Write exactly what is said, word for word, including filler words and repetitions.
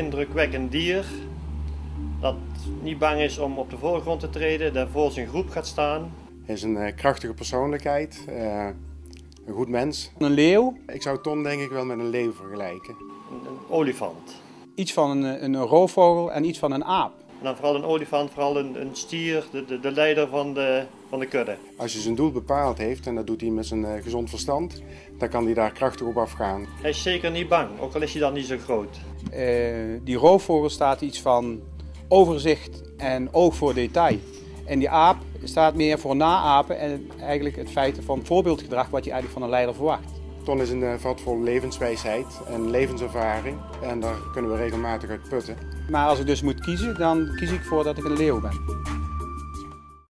indrukwekkend dier dat niet bang is om op de voorgrond te treden, dat voor zijn groep gaat staan. Hij is een uh, krachtige persoonlijkheid, uh, een goed mens. Een leeuw? Ik zou Ton denk ik wel met een leeuw vergelijken. Een, een olifant. Iets van een, een roofvogel en iets van een aap. En dan vooral een olifant, vooral een, een stier, de, de, de leider van de, van de kudde. Als je zijn doel bepaald heeft, en dat doet hij met zijn uh, gezond verstand, dan kan hij daar krachtig op afgaan. Hij is zeker niet bang, ook al is hij dan niet zo groot. Uh, die roofvogel staat iets van overzicht en oog voor detail. En die aap staat meer voor naapen en eigenlijk het feit van voorbeeldgedrag wat je eigenlijk van een leider verwacht. Ton is een uh, vat vol levenswijsheid en levenservaring en daar kunnen we regelmatig uit putten. Maar als ik dus moet kiezen, dan kies ik voor dat ik een leeuw ben.